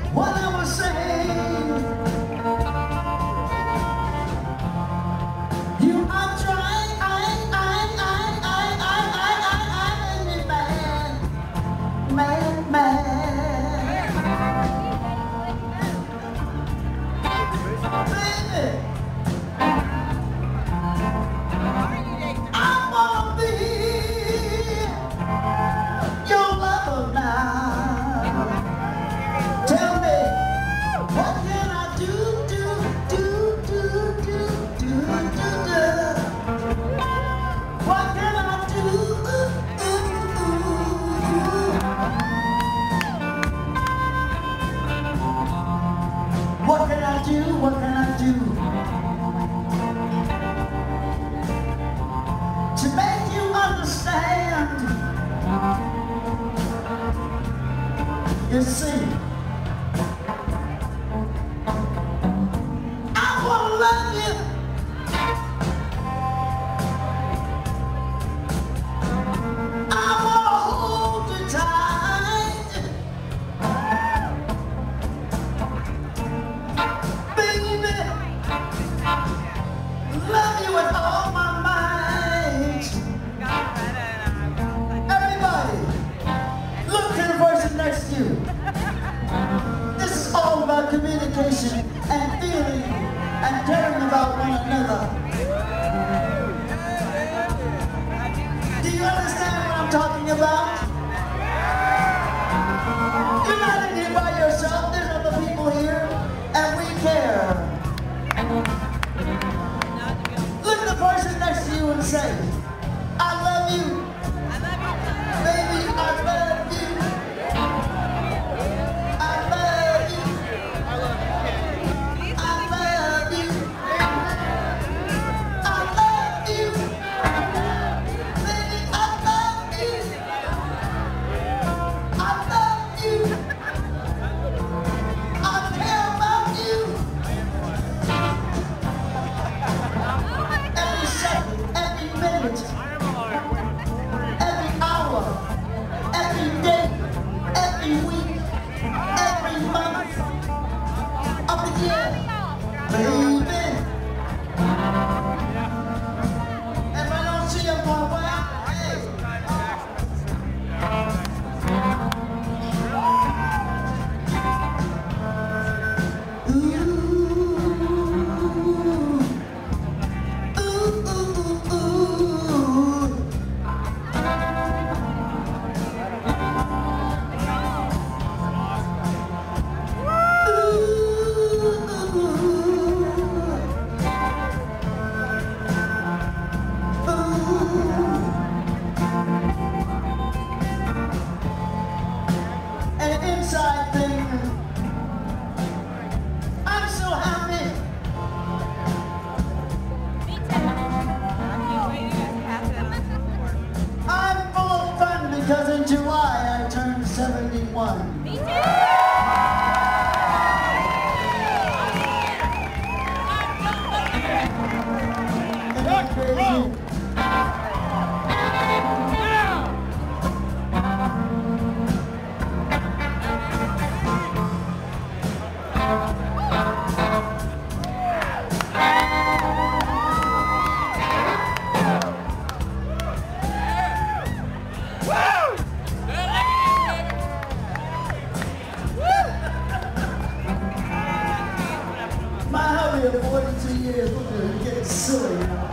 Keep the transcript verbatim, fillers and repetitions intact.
what I was saying. You are trying, I, I, I, I, I, I, I, I, I, man, man, man. Baby, I wanna be your lover now. Tell me, what can I do, do, do, do, do, do, do, do? What can I do? Ooh, ooh, ooh. What can I do? What can I do to make you understand? You see, I wanna love you. I wanna hold you tight, baby. Love you with all my might. Everybody, look to the person next to you. This is all about communication and feeling and caring about one another. Do you understand what I'm talking about? You're not in here by yourself. There's other people here, and we care. Look at the person next to you and say, I love you. Baby, I love you. I love you. I love you. I love you. Baby, I love you. I love you. I care about you. Every second, every minute, every hour, every day, every week, every month of the year, baby. And if I don't see you for a while, hey. Ooh. Ooh, ooh, ooh, ooh. An inside thing. I'm so happy. I'm full of fun because in July I turned seventy-one. Me too! Isn't that crazy? My hobby of forty-two years, look at it, getting silly now.